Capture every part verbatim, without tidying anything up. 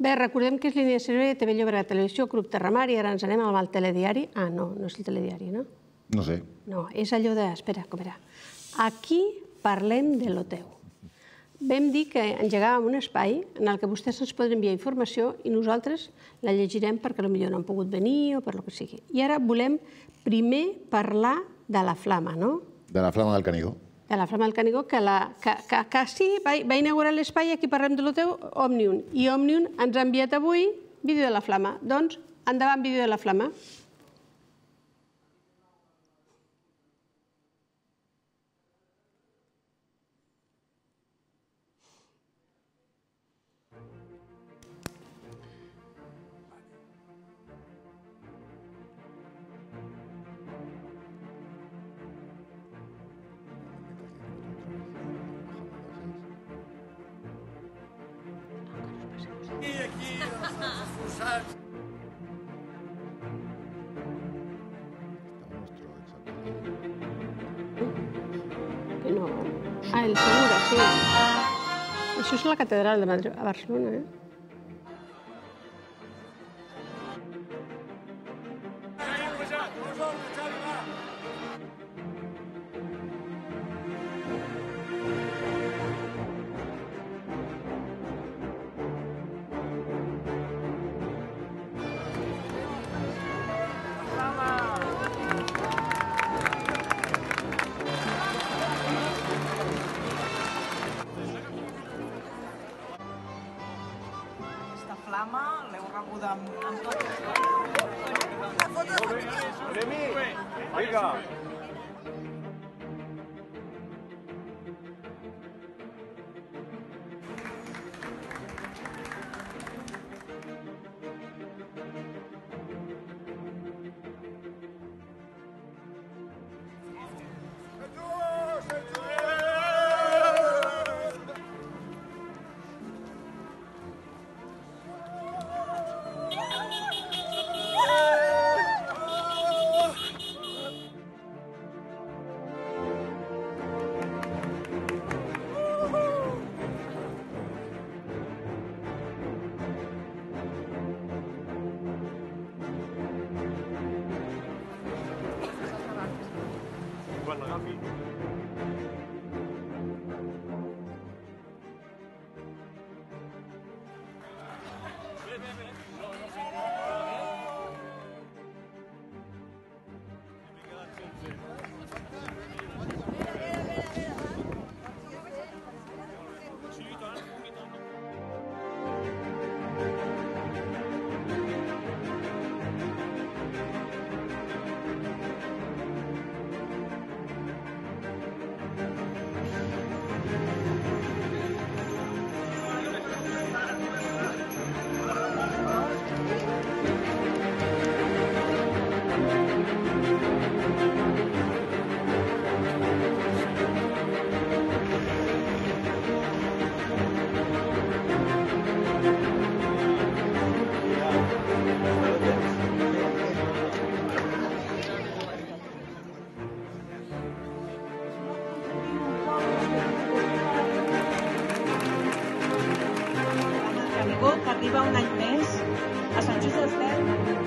Bé, recordem que és línia de servei de T V Llobregat Televisió, Club Terramar, i ara ens anem amb el telediari. Ah, no, no és el telediari, no? No sé. No, és allò de... Espera, com era? Aquí parlem de lo teu. Vam dir que engegàvem un espai en el que vostès ens poden enviar informació i nosaltres la llegirem perquè potser no han pogut venir o per lo que sigui. I ara volem primer parlar de la Flama, no? De la Flama del Canigó. De la Flama del Canigó, que sí, va inaugurar l'espai, aquí parlem de lo teu, Òmnium. I Òmnium ens ha enviat avui vídeo de la Flama. Doncs, endavant, vídeo de la Flama. I aquí, els esforçats. Que no... Ah, el Segura, sí. Això és la catedral de Barcelona, eh? Flama, l'heu rebuda amb tot. Vinga. Quan l'agafi. Que arriba un any més a Sant Just d'Esvern.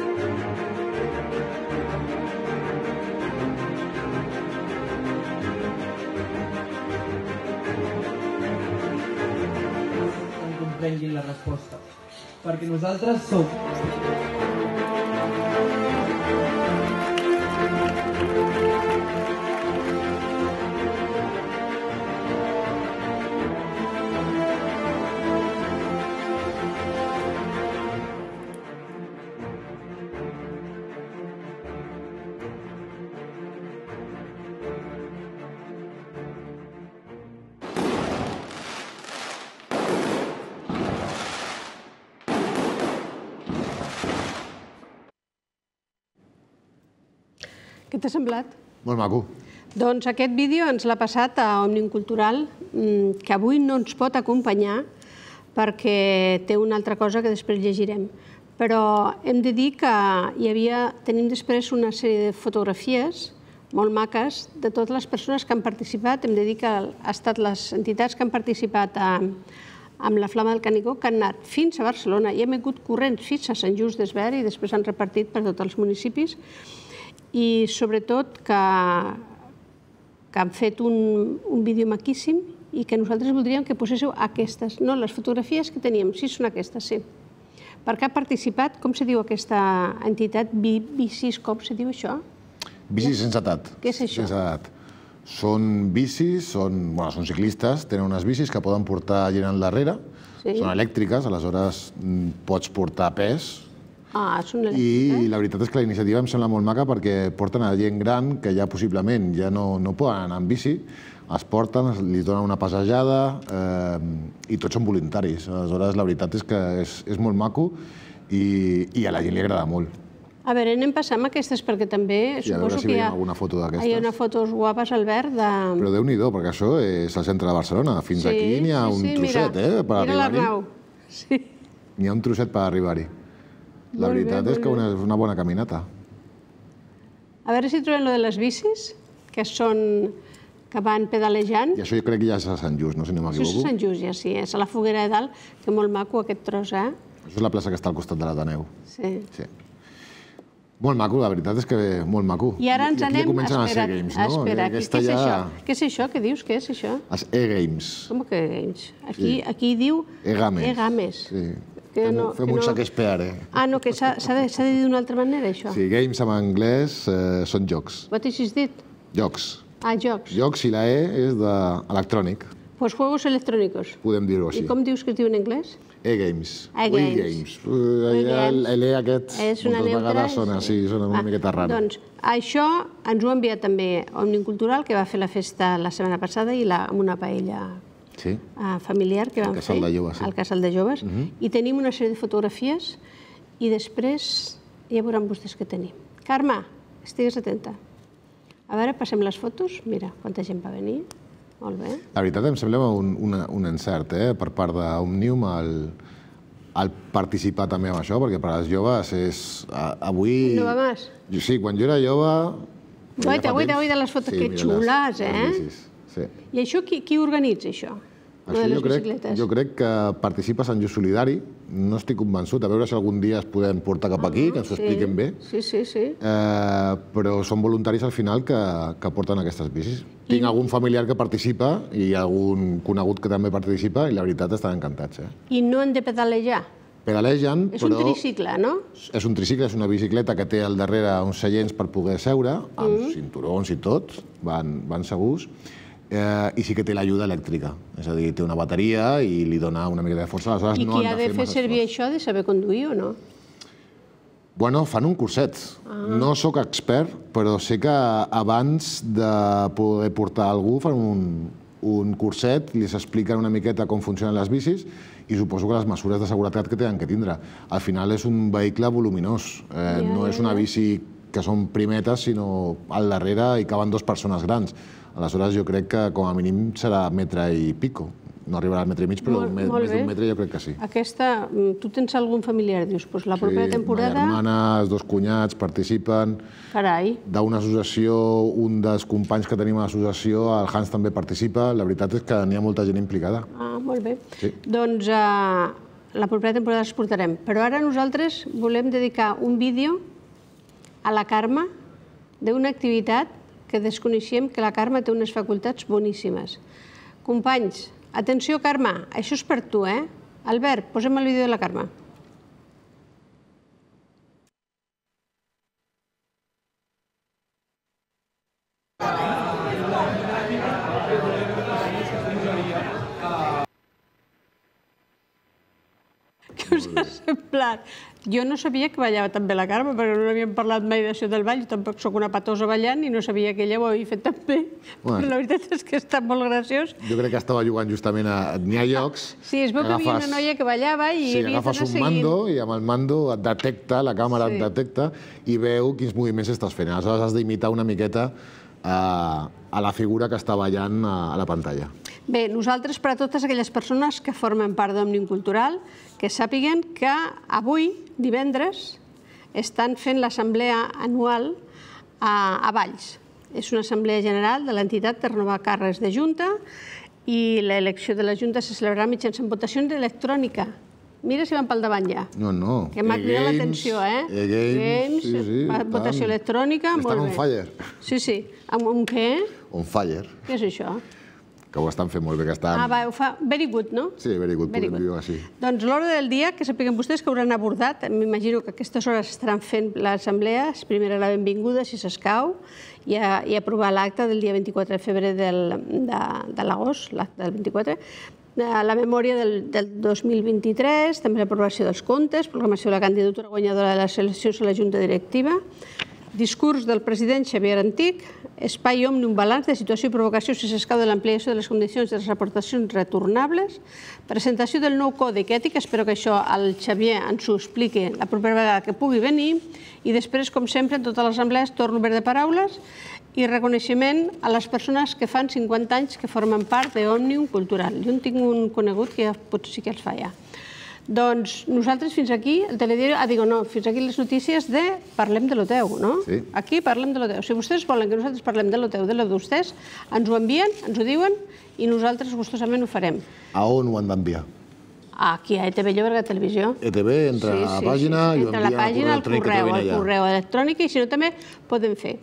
Que comprenguin la resposta. Perquè nosaltres som... Què t'ha semblat? Molt maco. Doncs aquest vídeo ens l'ha passat a Òmnium Cultural, que avui no ens pot acompanyar perquè té una altra cosa que després llegirem. Però hem de dir que hi havia, tenim després una sèrie de fotografies molt maques de totes les persones que han participat. Hem de dir que han estat les entitats que han participat a, amb la Flama del Canigó, que han anat fins a Barcelona i hem hagut corrents fins a Sant Just d'Esvern i després han repartit per tots els municipis. I sobretot que, que han fet un, un vídeo maquíssim i que nosaltres voldríem que poséssiu aquestes, no les fotografies que teníem, sí, són aquestes, sí. Perquè ha participat, com se diu aquesta entitat, Bicis, com se diu això? Bicis sense edat. Què és això? Sense edat. Són bicis, són, bueno, són ciclistes, tenen unes bicis que poden portar gent al darrere, sí. Són elèctriques, aleshores pots portar pes. Ah, són elèctriques. I la veritat és que la iniciativa em sembla molt maca perquè porten a gent gran que ja possiblement ja no, no poden anar en bici, es porten, li donen una passejada eh, i tots són voluntaris. Aleshores, la veritat és que és, és molt maco i, i a la gent li agrada molt. A veure, anem passant amb aquestes perquè també sí, suposo si que hi ha, alguna foto d'aquestes. hi ha una fotos guapes, Albert, de... Però Déu-n'hi-do, perquè això és al centre de Barcelona. Fins sí, aquí n'hi ha sí, un sí, trosset, mira, eh, per arribar-hi. Mira l'Arnau. Sí. N'hi ha un trosset per arribar-hi. La Molt veritat bé, és que una, és una bona caminata. A veure si trobem lo de les bicis, que són... que van pedalejant. I això jo crec que ja és a Sant Just, no? Si no m'equivoco. Això és a Sant Just, ja sí, és a la Foguera de Dalt, que molt maco aquest tros, eh? Això és la plaça que està al costat de l'Ateneu. Sí. Sí. Molt maco, la veritat és que molt maco. I ara ens anem... I aquí comencen els Espera't, e-games, no? Espera, què Aquesta és ja... això? Què és això? Què dius? Què és això? Els e-games. Com que games? Aquí, Sí. aquí diu... E-games. E-games. Sí. Que Fem, no, fem que un no... Shakespeare, eh? Ah, no, que s'ha s'ha de, s'ha de dir d'una altra manera, això. Sí, games en anglès eh, són jocs. What is it? Jocs. Ah, jocs. Jocs i la E és d'electrònic. Pues juegos electrónicos. Podem dir-ho així. I com dius que es diu en anglès? E-games. E-games. E-games. L'E aquest És una moltes neutra, vegades sona, sí, sona una Ah, miqueta raro. Doncs això ens ho ha enviat també Òmnium Cultural, que va fer la festa la setmana passada i la, amb una paella Sí. uh, familiar que vam fer. Al Casal de Joves, sí. Al Casal de Joves. I tenim una sèrie de fotografies i després ja veuran vostès què tenim. Carme, estigues atenta. A veure, passem les fotos. Mira, quanta gent va venir. Molt bé. La veritat em sembla un, una, un encert eh, per part d'Òmnium el, el participar també amb això, perquè per als joves és... A, avui... No va més? Jo, sí, quan jo era jove... Guaita, guaita, guaita les fotos, que xules, eh? Sí. I això qui, qui organitza, això? Això jo crec, jo crec que participa a Sant Just Solidari, no estic convençut, a veure si algun dia es podem portar cap aquí, que ens ho expliquen bé. Sí, sí, sí. Eh, però són voluntaris al final que, que porten aquestes bicis. Tinc algun familiar que participa i algun conegut que també participa i la veritat estan encantats. Eh? I no han de pedalejar? Pedalegen, És però... un tricicle, no? És un tricicle, és una bicicleta que té al darrere uns seients per poder seure, amb cinturons i tot, van, van segurs. Eh, I sí que té l'ajuda elèctrica, és a dir, té una bateria i li dona una mica de força. Aleshores, I no qui han ha de fer massa servir esforç. això ha de saber conduir o no? Bueno, fan un curset. No sóc expert, però sé que abans de poder portar algú fan un, un curset, li expliquen una miqueta com funcionen les bicis i suposo que les mesures de seguretat que tenen que tindre. Al final és un vehicle voluminós, eh, no és una bici que són primetes, sinó al darrere hi caben dues persones grans. Aleshores, jo crec que com a mínim serà metre i pico. No arribarà al metre i mig, però Molt- més molt bé. d'un metre jo crec que sí. Aquesta, mm, tu tens algun familiar, dius, doncs la propera Sí, temporada... Ma germana, els dos cunyats participen. Carai, D'una associació, un dels companys que tenim a l'associació, el Hans també participa. La veritat és que n'hi ha molta gent implicada. ah, molt bé. Sí. Doncs eh, la propera temporada els portarem. Però ara nosaltres volem dedicar un vídeo a la Carme d'una activitat que desconeixíem que la Carme té unes facultats boníssimes. Companys, atenció, Carme, això és per tu, eh? Albert, posem el vídeo de la Carme. Què us ha semblat? Jo no sabia que ballava tan bé la Carme, perquè no havíem parlat mai d'això del ball, jo tampoc sóc una patosa ballant i no sabia que ella ho havia fet tan bé. Bueno. Però la veritat és que està molt graciós. Jo crec que estava jugant justament a... N'hi ha llocs... Sí, es veu que hi havia una noia que ballava i Sí, havia agafes d'anar un seguint. mando i amb el mando et detecta, la càmera Sí. et detecta i veu quins moviments estàs fent. Aleshores has d'imitar una miqueta a, a la figura que està ballant a, a la pantalla. Bé, nosaltres, per a totes aquelles persones que formen part d'Òmnium Cultural, que sàpiguen que avui, divendres, estan fent l'assemblea anual a, a Valls. És una assemblea general de l'entitat per renovar càrrecs de Junta I l'elecció de la Junta se celebrarà mitjançant votació electrònica. Mira si van pel davant ja. No, no. Que m'ha cridat l'atenció, eh? E-Games, sí, sí. Votació electrònica, molt bé. Estan on fire. Sí, sí. Amb què? On fire. Què és això? Que ho estan fent molt bé, que estan... Ah, va, ho fa very good, no? Sí, very good, podem dir-ho així. Doncs l'ordre del dia, que sapiguen vostès que hauran abordat, m'imagino que a aquestes hores estaran fent l'assemblea, primera la benvinguda, si s'escau, i aprovar l'acte del dia vint-i-quatre de febrer de l'agost, l'acte del vint-i-quatre, la memòria del dos mil vint-i-tres, també l'aprovació dels comptes, programació de la candidatura guanyadora de les eleccions a la Junta Directiva, discurs del president Xavier Antic, espai òmnium balanç de situació i provocació si s'escau de l'ampliació de les condicions de les aportacions retornables, presentació del nou còdec ètic, espero que això el Xavier ens ho expliqui la propera vegada que pugui venir, i després, com sempre, en totes les assemblees, torno obert de paraules i reconeixement a les persones que fan cinquanta anys que formen part d'Òmnium Cultural. Jo en tinc un conegut que potser sí que els fa ja. Doncs nosaltres fins aquí, el telediari, ah, digo, no, fins aquí les notícies de Parlem de l'Oteu, no? Sí. Aquí Parlem de l'Oteu. Si vostès volen que nosaltres parlem de l'Oteu, de lo d'ustès, ens ho envien, ens ho diuen i nosaltres gustosament ho farem. A on ho han d'enviar? Aquí, a E T V Llobregat Televisió. E T V, entra a la pàgina i ho envien al correu electrònic que trobin allà. Al correu electrònic, i si no també poden fer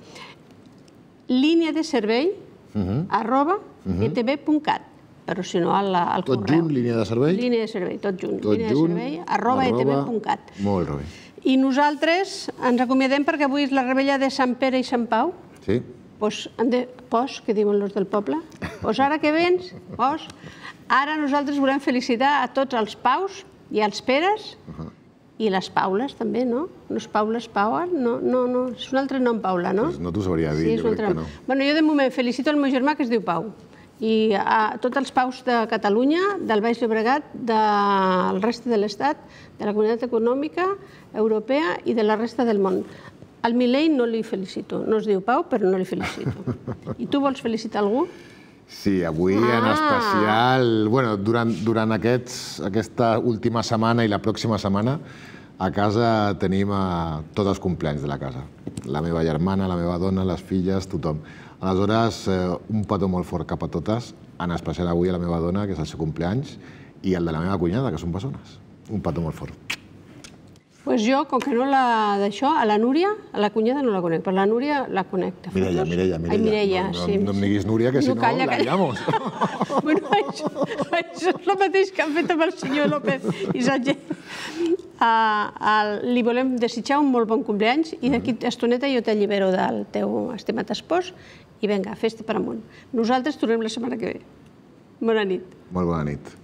línia de servei arroba e t v punt cat. Però si no, al correu. Tot junt, línia de servei? Línia de servei, tot junt. Tot junt, arroba e t v punt cat. Molt bé. I nosaltres ens acomiadem perquè avui és la rebella de Sant Pere i Sant Pau. Sí. Pues, pos, que diuen els del poble. Pues ara que vens, pos. Ara nosaltres volem felicitar a tots els Paus i als Peres i les Paules també, no? No és Paules Pau, no, no, no. És un altre nom, Paula, no? No t'ho sabria dir, jo crec que no. Bueno, jo de moment felicito el meu germà que es diu Pau. I a tots els Paus de Catalunya, del Baix Llobregat, del resta de l'Estat, de la Comunitat Econòmica Europea i de la resta del món. Al Milei no li felicito. No es diu Pau, però no li felicito. I tu vols felicitar algú? Sí, avui en especial, bueno, durant aquesta última setmana i la pròxima setmana, a casa tenim tots els cumpleanys de la casa. La meva germana, la meva dona, les filles, tothom. Aleshores, un petó molt fort cap a totes, en especial avui a la meva dona, que és el seu cumpleanys, i el de la meva cunyada, que són bessones. Un petó molt fort. Doncs jo, com que no la d'això, a la Núria, a la cunyada no la conec, però la Núria la conec. Mireia, Mireia, Ai, Mireia, sí. No em diguis Núria, que si no la llamos. Bueno, això és el mateix que han fet amb el senyor López i Sánchez. Li volem desitjar un molt bon cumpleanys i d'aquí estoneta jo t'allibero del teu estimat espòs i vinga, festa per amunt. Nosaltres tornem la setmana que ve. Bona nit. Molt bona nit.